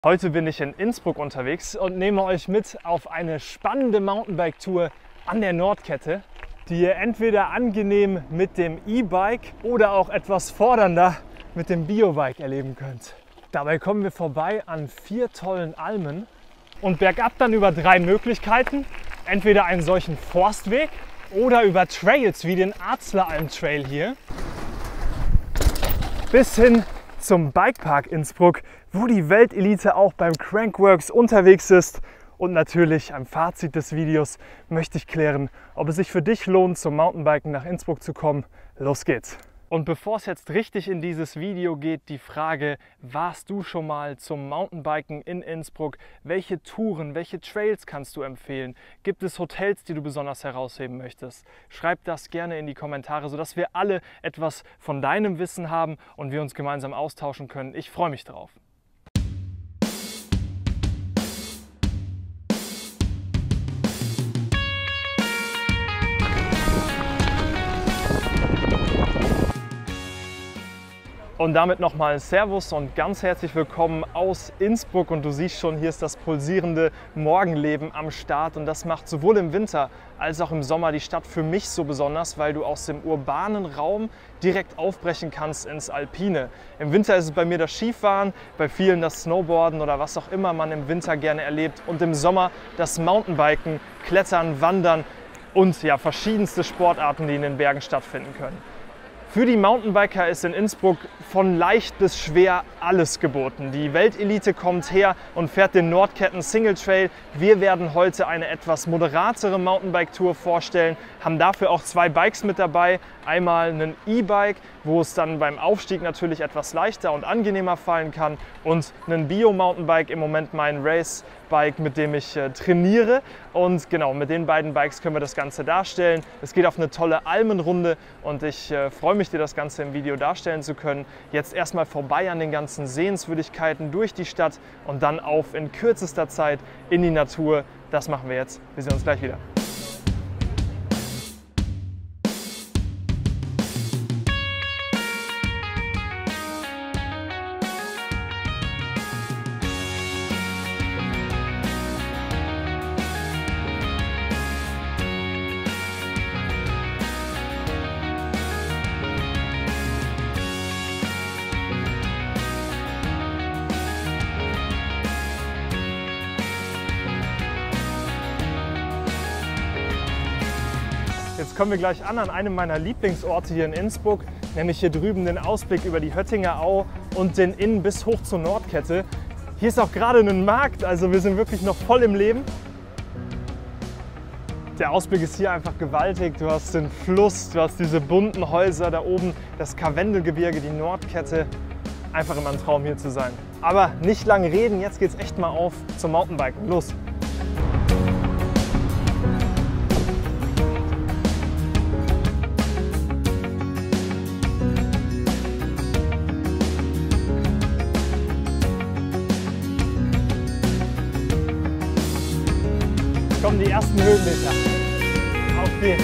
Heute bin ich in Innsbruck unterwegs und nehme euch mit auf eine spannende Mountainbike-Tour an der Nordkette, die ihr entweder angenehm mit dem E-Bike oder auch etwas fordernder mit dem Biobike erleben könnt. Dabei kommen wir vorbei an 4 tollen Almen und bergab dann über 3 Möglichkeiten. Entweder einen solchen Forstweg oder über Trails wie den Arzleralm Trail hier bis hin zum Bikepark Innsbruck, wo die Weltelite auch beim Crankworx unterwegs ist. Und natürlich am Fazit des Videos möchte ich klären, ob es sich für dich lohnt, zum Mountainbiken nach Innsbruck zu kommen. Los geht's! Und bevor es jetzt richtig in dieses Video geht, die Frage, warst du schon mal zum Mountainbiken in Innsbruck? Welche Touren, welche Trails kannst du empfehlen? Gibt es Hotels, die du besonders herausheben möchtest? Schreib das gerne in die Kommentare, sodass wir alle etwas von deinem Wissen haben und wir uns gemeinsam austauschen können. Ich freue mich drauf. Und damit nochmal Servus und ganz herzlich willkommen aus Innsbruck. Und du siehst schon, hier ist das pulsierende Morgenleben am Start. Und das macht sowohl im Winter als auch im Sommer die Stadt für mich so besonders, weil du aus dem urbanen Raum direkt aufbrechen kannst ins Alpine. Im Winter ist es bei mir das Skifahren, bei vielen das Snowboarden oder was auch immer man im Winter gerne erlebt. Und im Sommer das Mountainbiken, Klettern, Wandern und ja, verschiedenste Sportarten, die in den Bergen stattfinden können. Für die Mountainbiker ist in Innsbruck von leicht bis schwer alles geboten. Die Weltelite kommt her und fährt den Nordketten Single Trail. Wir werden heute eine etwas moderatere Mountainbike-Tour vorstellen, haben dafür auch 2 Bikes mit dabei. Einmal ein E-Bike, wo es dann beim Aufstieg natürlich etwas leichter und angenehmer fallen kann, und ein Bio-Mountainbike, im Moment mein Race-Bike, mit dem ich trainiere. Und genau, mit den beiden Bikes können wir das Ganze darstellen. Es geht auf eine tolle Almenrunde und ich freue mich, dir das Ganze im Video darstellen zu können. Jetzt erstmal vorbei an den ganzen Sehenswürdigkeiten durch die Stadt und dann auf in kürzester Zeit in die Natur. Das machen wir jetzt. Wir sehen uns gleich wieder. Jetzt kommen wir gleich an einem meiner Lieblingsorte hier in Innsbruck, nämlich hier drüben den Ausblick über die Höttinger Au und den Inn bis hoch zur Nordkette. Hier ist auch gerade ein Markt, also wir sind wirklich noch voll im Leben. Der Ausblick ist hier einfach gewaltig. Du hast den Fluss, du hast diese bunten Häuser da oben, das Karwendelgebirge, die Nordkette. Einfach immer ein Traum, hier zu sein. Aber nicht lange reden, jetzt geht's echt mal auf zum Mountainbiken. Los! Kommen die ersten Höhenmeter. Auf geht's!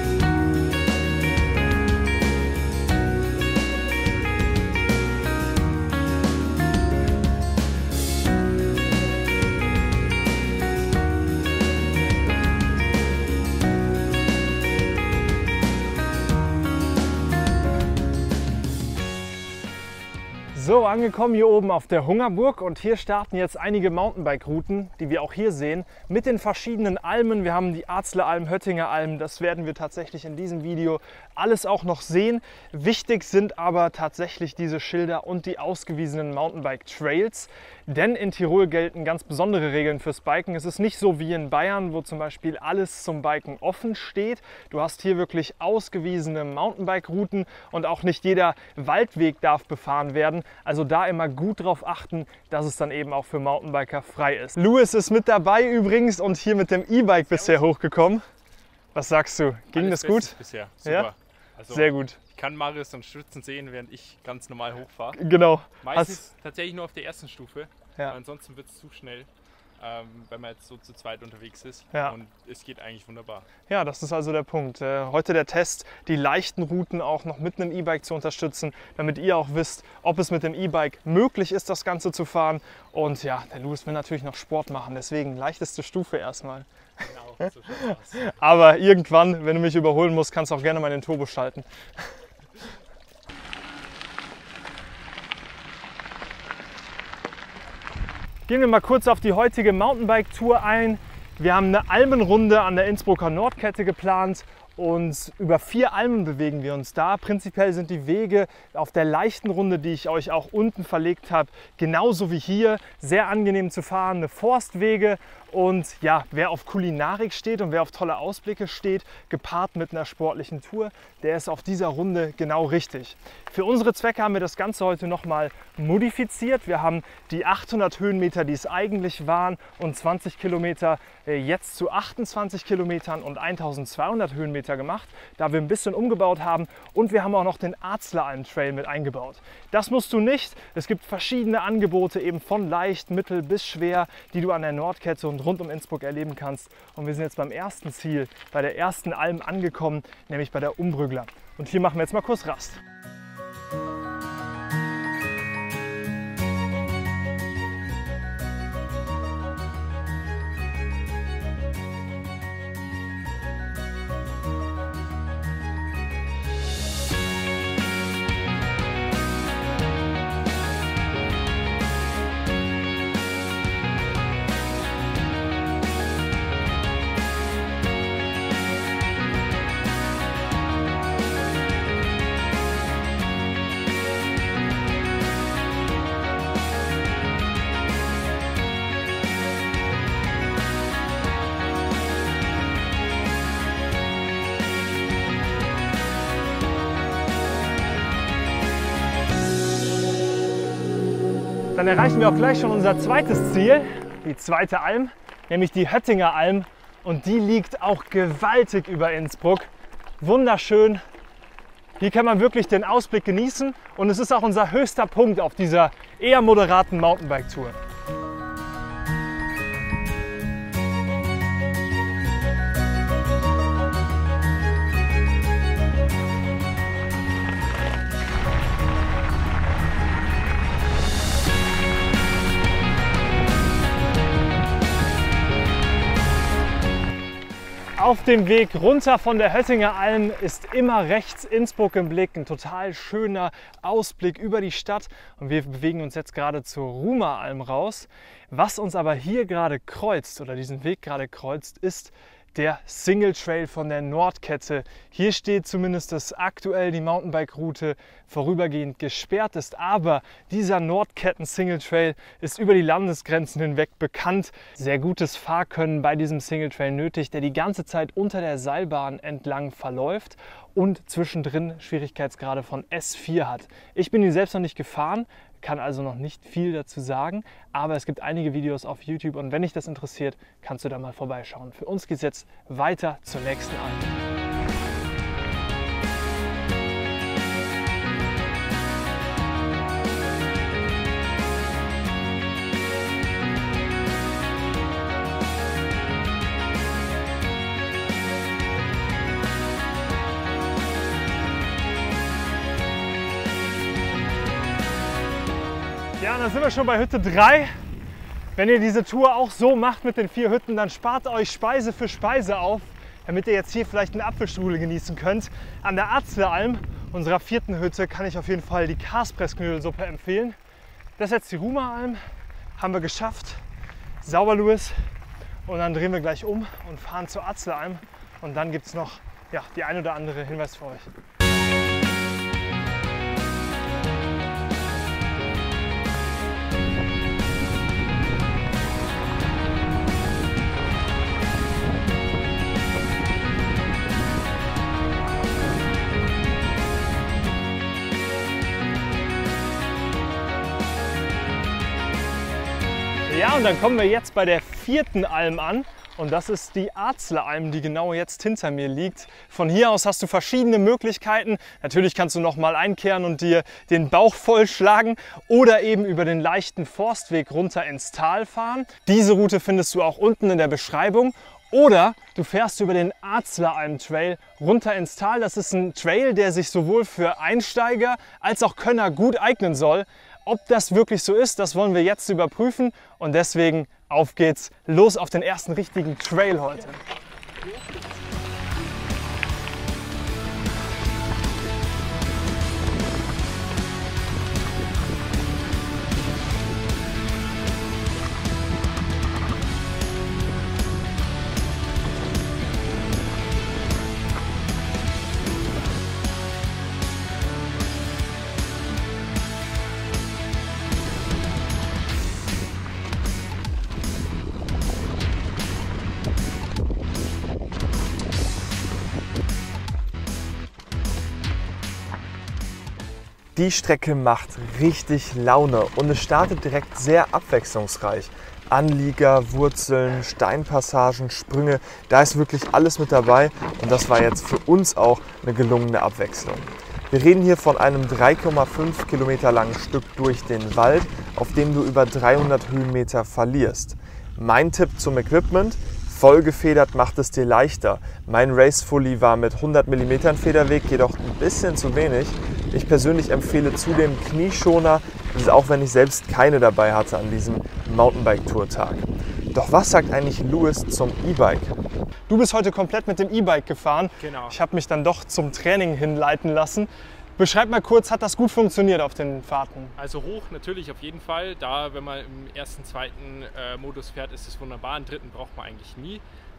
So, angekommen hier oben auf der Hungerburg, und hier starten jetzt einige Mountainbike-Routen, die wir auch hier sehen, mit den verschiedenen Almen. Wir haben die Arzleralm, Höttinger Alm, das werden wir tatsächlich in diesem Video alles auch noch sehen. Wichtig sind aber tatsächlich diese Schilder und die ausgewiesenen Mountainbike-Trails, denn in Tirol gelten ganz besondere Regeln fürs Biken. Es ist nicht so wie in Bayern, wo zum Beispiel alles zum Biken offen steht. Du hast hier wirklich ausgewiesene Mountainbike-Routen und auch nicht jeder Waldweg darf befahren werden. Also da immer gut drauf achten, dass es dann eben auch für Mountainbiker frei ist. Louis ist mit dabei übrigens und hier mit dem E-Bike bisher hochgekommen. Was sagst du? Ging das gut? Bisher, super. Ja? Also, sehr gut. Ich kann Marius dann schwitzen sehen, während ich ganz normal hochfahre. Genau. Meistens tatsächlich nur auf der ersten Stufe, ja. ansonsten wird es zu schnell. wenn man jetzt so zu zweit unterwegs ist. Ja. Und es geht eigentlich wunderbar. Ja, das ist also der Punkt. Heute der Test, die leichten Routen auch noch mit einem E-Bike zu unterstützen, damit ihr auch wisst, ob es mit dem E-Bike möglich ist, das Ganze zu fahren. Und ja, der Louis will natürlich noch Sport machen, deswegen leichteste Stufe erstmal. Genau, so schaut's aus. Aber irgendwann, wenn du mich überholen musst, kannst du auch gerne mal den Turbo schalten. Gehen wir mal kurz auf die heutige Mountainbike-Tour ein. Wir haben eine Almenrunde an der Innsbrucker Nordkette geplant und über 4 Almen bewegen wir uns da. Prinzipiell sind die Wege auf der leichten Runde, die ich euch auch unten verlegt habe, genauso wie hier. Sehr angenehm zu fahren, eine Forstwege. Und ja, wer auf Kulinarik steht und wer auf tolle Ausblicke steht, gepaart mit einer sportlichen Tour, der ist auf dieser Runde genau richtig. Für unsere Zwecke haben wir das Ganze heute nochmal modifiziert. Wir haben die 800 Höhenmeter, die es eigentlich waren, und 20 Kilometer jetzt zu 28 Kilometern und 1200 Höhenmeter gemacht, da wir ein bisschen umgebaut haben. Und wir haben auch noch den Arzleralm-Trail mit eingebaut. Das musst du nicht. Es gibt verschiedene Angebote, eben von leicht, mittel bis schwer, die du an der Nordkette und rund um Innsbruck erleben kannst. Und wir sind jetzt beim ersten Ziel, bei der ersten Alm angekommen, nämlich bei der Umbrügler. Und hier machen wir jetzt mal kurz Rast. Dann erreichen wir auch gleich schon unser zweites Ziel, die zweite Alm, nämlich die Höttinger Alm. Und die liegt auch gewaltig über Innsbruck. Wunderschön. Hier kann man wirklich den Ausblick genießen und es ist auch unser höchster Punkt auf dieser eher moderaten Mountainbike-Tour. Auf dem Weg runter von der Höttinger Alm ist immer rechts Innsbruck im Blick, ein total schöner Ausblick über die Stadt und wir bewegen uns jetzt gerade zur Ruhmer Alm raus. Was uns aber hier gerade kreuzt oder diesen Weg gerade kreuzt, ist der Single Trail von der Nordkette. Hier steht zumindest, dass aktuell die Mountainbike-Route vorübergehend gesperrt ist, aber dieser Nordketten-Single Trail ist über die Landesgrenzen hinweg bekannt. Sehr gutes Fahrkönnen bei diesem Single Trail nötig, der die ganze Zeit unter der Seilbahn entlang verläuft und zwischendrin Schwierigkeitsgrade von S4 hat. Ich bin ihn selbst noch nicht gefahren, kann also noch nicht viel dazu sagen, aber es gibt einige Videos auf YouTube und wenn dich das interessiert, kannst du da mal vorbeischauen. Für uns geht es jetzt weiter zur nächsten Alm. Ja, dann sind wir schon bei Hütte 3. Wenn ihr diese Tour auch so macht mit den 4 Hütten, dann spart euch Speise für Speise auf, damit ihr jetzt hier vielleicht einen Apfelstrudel genießen könnt. An der Arzleralm, unserer 4. Hütte, kann ich auf jeden Fall die Kaspressknödelsuppe empfehlen. Das ist jetzt die Ruhmer Alm, haben wir geschafft. Sauber, Louis. Und dann drehen wir gleich um und fahren zur Arzleralm. Und dann gibt es noch die ein oder andere Hinweis für euch. Ja, und dann kommen wir jetzt bei der 4. Alm an Und das ist die Arzleralm, die genau jetzt hinter mir liegt. Von hier aus hast du verschiedene Möglichkeiten. Natürlich kannst du noch mal einkehren und dir den Bauch vollschlagen oder eben über den leichten Forstweg runter ins Tal fahren. Diese Route findest du auch unten in der Beschreibung. Oder du fährst über den Arzleralm Trail runter ins Tal. Das ist ein Trail, der sich sowohl für Einsteiger als auch Könner gut eignen soll. Ob das wirklich so ist, das wollen wir jetzt überprüfen. Und deswegen auf geht's, los auf den ersten richtigen Trail heute. Die Strecke macht richtig Laune und es startet direkt sehr abwechslungsreich. Anlieger, Wurzeln, Steinpassagen, Sprünge, da ist wirklich alles mit dabei und das war jetzt für uns auch eine gelungene Abwechslung. Wir reden hier von einem 3,5 Kilometer langen Stück durch den Wald, auf dem du über 300 Höhenmeter verlierst. Mein Tipp zum Equipment: voll gefedert macht es dir leichter. Mein Race Fully war mit 100 mm Federweg jedoch ein bisschen zu wenig. Ich persönlich empfehle zudem Knieschoner, auch wenn ich selbst keine dabei hatte an diesem Mountainbike-Tour-Tag. Doch was sagt eigentlich Louis zum E-Bike? Du bist heute komplett mit dem E-Bike gefahren. Genau. Ich habe mich dann doch zum Training hinleiten lassen. Beschreib mal kurz, hat das gut funktioniert auf den Fahrten? Also hoch natürlich auf jeden Fall. Da, wenn man im ersten, zweiten Modus fährt, ist es wunderbar. Im dritten braucht man eigentlich nie.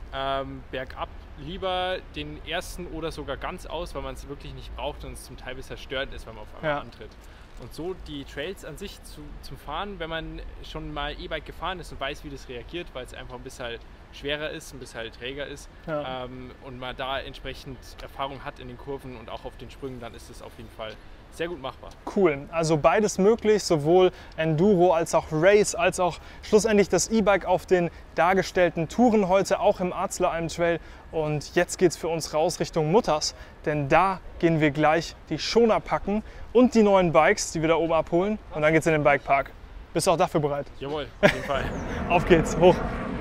Bergab lieber den ersten oder sogar ganz aus, weil man es wirklich nicht braucht und es zum Teil bisher störend ist, wenn man auf einmal antritt. Und so die Trails an sich zum Fahren, wenn man schon mal E-Bike gefahren ist und weiß, wie das reagiert, weil es einfach ein bisschen halt schwerer ist, ein bisschen halt träger ist und man da entsprechend Erfahrung hat in den Kurven und auch auf den Sprüngen, dann ist es auf jeden Fall sehr gut machbar. Cool, also beides möglich, sowohl Enduro als auch Race, als auch schlussendlich das E-Bike auf den dargestellten Touren heute, auch im Arzleralm Trail. Und jetzt geht es für uns raus Richtung Mutters, denn da gehen wir gleich die Schoner packen und die neuen Bikes, die wir da oben abholen, und dann geht es in den Bikepark. Bist du auch dafür bereit? Jawohl, auf jeden Fall. Auf geht's, hoch!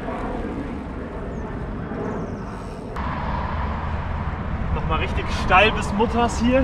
Nochmal richtig steil bis Mutters hier.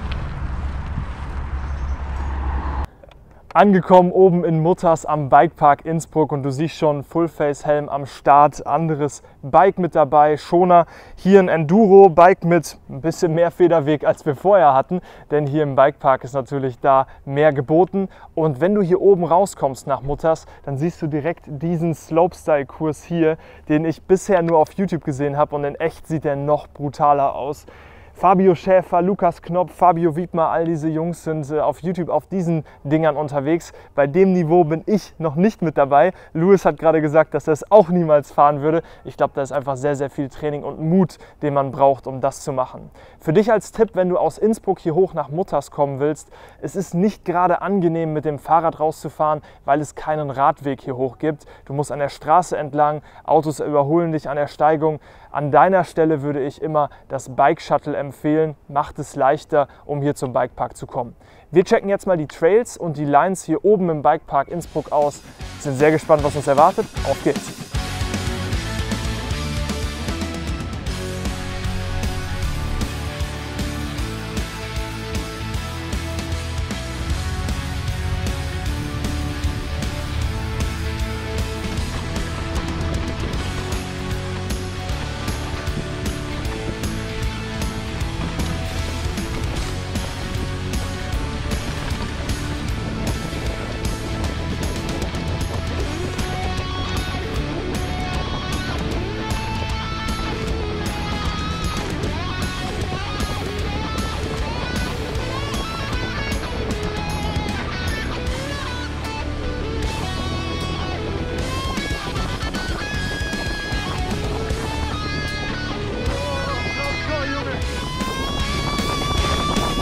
Angekommen oben in Mutters am Bikepark Innsbruck und du siehst schon Full-Face-Helm am Start, anderes Bike mit dabei, Schoner. Hier ein Enduro-Bike mit ein bisschen mehr Federweg, als wir vorher hatten, denn hier im Bikepark ist natürlich da mehr geboten. Und wenn du hier oben rauskommst nach Mutters, dann siehst du direkt diesen Slopestyle-Kurs hier, den ich bisher nur auf YouTube gesehen habe, und in echt sieht der noch brutaler aus. Fabio Schäfer, Lukas Knopf, Fabio Wiedmer, all diese Jungs sind auf YouTube auf diesen Dingern unterwegs. Bei dem Niveau bin ich noch nicht mit dabei. Louis hat gerade gesagt, dass er es auch niemals fahren würde. Ich glaube, da ist einfach sehr, sehr viel Training und Mut, den man braucht, um das zu machen. Für dich als Tipp, wenn du aus Innsbruck hier hoch nach Mutters kommen willst: es ist nicht gerade angenehm, mit dem Fahrrad rauszufahren, weil es keinen Radweg hier hoch gibt. Du musst an der Straße entlang, Autos überholen dich an der Steigung. An deiner Stelle würde ich immer das Bike Shuttle empfehlen, macht es leichter, um hier zum Bikepark zu kommen. Wir checken jetzt mal die Trails und die Lines hier oben im Bikepark Innsbruck aus. Sind sehr gespannt, was uns erwartet. Auf geht's!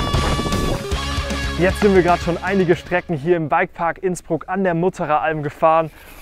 Jetzt sind wir gerade schon einige Strecken hier im Bikepark Innsbruck an der Mutterer Alm gefahren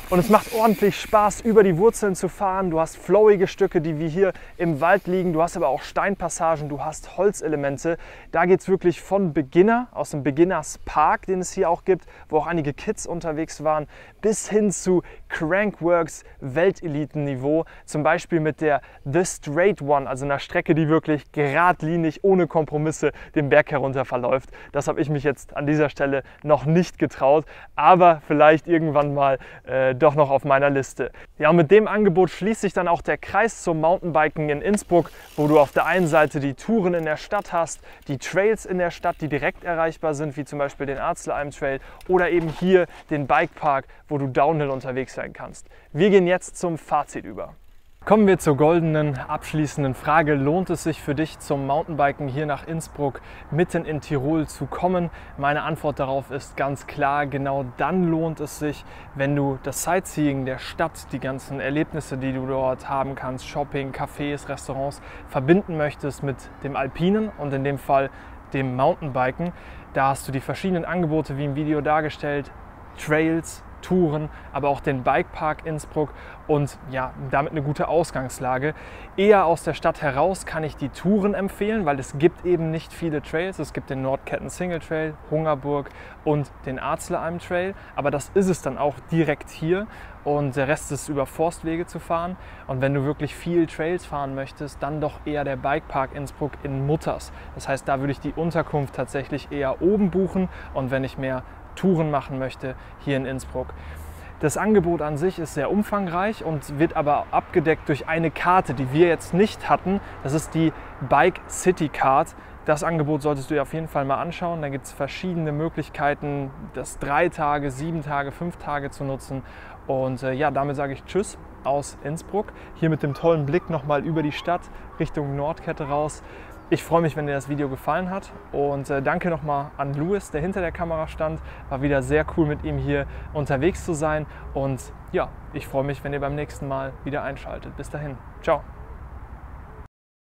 Und es macht ordentlich Spaß, über die Wurzeln zu fahren. Du hast flowige Stücke, die wie hier im Wald liegen. Du hast aber auch Steinpassagen, du hast Holzelemente. Da geht es wirklich von Beginner, aus dem Beginners Park, den es hier auch gibt, wo auch einige Kids unterwegs waren, bis hin zu Crankworx Weltelitenniveau. Zum Beispiel mit der The Straight One, also einer Strecke, die wirklich geradlinig, ohne Kompromisse den Berg herunter verläuft. Das habe ich mich jetzt an dieser Stelle noch nicht getraut, aber vielleicht irgendwann mal doch noch auf meiner Liste. Ja, und mit dem Angebot schließt sich dann auch der Kreis zum Mountainbiken in Innsbruck, wo du auf der einen Seite die Touren in der Stadt hast, die Trails in der Stadt, die direkt erreichbar sind, wie zum Beispiel den Arzlealm Trail oder eben hier den Bikepark, wo du Downhill unterwegs sein kannst. Wir gehen jetzt zum Fazit über. Kommen wir zur goldenen, abschließenden Frage. Lohnt es sich für dich zum Mountainbiken hier nach Innsbruck mitten in Tirol zu kommen? Meine Antwort darauf ist ganz klar, genau dann lohnt es sich, wenn du das Sightseeing der Stadt, die ganzen Erlebnisse, die du dort haben kannst, Shopping, Cafés, Restaurants, verbinden möchtest mit dem Alpinen und in dem Fall dem Mountainbiken. Da hast du die verschiedenen Angebote, wie im Video dargestellt, Trails, Touren, aber auch den Bikepark Innsbruck und ja, damit eine gute Ausgangslage. Eher aus der Stadt heraus kann ich die Touren empfehlen, weil es gibt eben nicht viele Trails. Es gibt den Nordketten Single Trail, Hungerburg und den Arzlealm Trail, aber das ist es dann auch direkt hier und der Rest ist über Forstwege zu fahren. Und wenn du wirklich viel Trails fahren möchtest, dann doch eher der Bikepark Innsbruck in Mutters. Das heißt, da würde ich die Unterkunft tatsächlich eher oben buchen und wenn ich mehr Touren machen möchte, hier in Innsbruck. Das Angebot an sich ist sehr umfangreich und wird aber abgedeckt durch eine Karte, die wir jetzt nicht hatten. Das ist die Bike City Card. Das Angebot solltest du dir auf jeden Fall mal anschauen. Da gibt es verschiedene Möglichkeiten, das 3 Tage, 7 Tage, 5 Tage zu nutzen. Und ja, damit sage ich Tschüss aus Innsbruck. Hier mit dem tollen Blick nochmal über die Stadt Richtung Nordkette raus. Ich freue mich, wenn dir das Video gefallen hat und danke nochmal an Louis, der hinter der Kamera stand. War wieder sehr cool, mit ihm hier unterwegs zu sein und ja, ich freue mich, wenn ihr beim nächsten Mal wieder einschaltet. Bis dahin, ciao!